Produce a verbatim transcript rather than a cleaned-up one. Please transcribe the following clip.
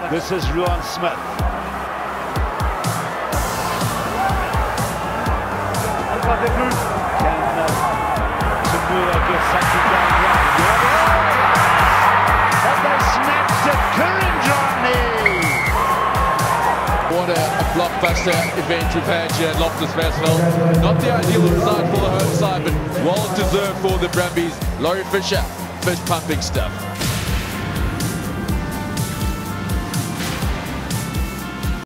This is Ruan Smith. Can Tamura get something down right? Have they snatched it? Kuridrani! What a, a blockbuster event we've had here at Loftus Versfeld. Not the ideal result for the home side, but well deserved for the Brumbies. Laurie Fisher, fist pumping stuff.